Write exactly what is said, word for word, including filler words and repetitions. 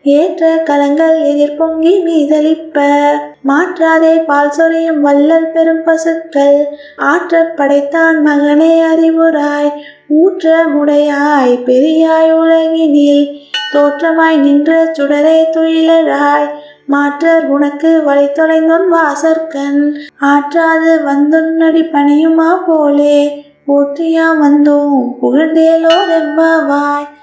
ஏற்ற கலங்கள் எதிர்பொங்கி மீதளிப்ப மாற்றாதே பால் சொரியும் வள்ளல் பெரும் பசுக்கள் ஆற்ற படைத்தான் மகனே அறிவுராய் ஊற்ற முடையாய் பெரியாய் உலகினில் தோற்றமாய் நின்ற சுடரே துயிலராய் மாற்றர் உனக்கு வழி தொலைந்தொன் வாசற்கண் ஆற்றாது வந்துன்னடி பணியுமா போலே போற்றியா வந்தோம் புகழ்ந்தேலோ ரெம்பாவாய்.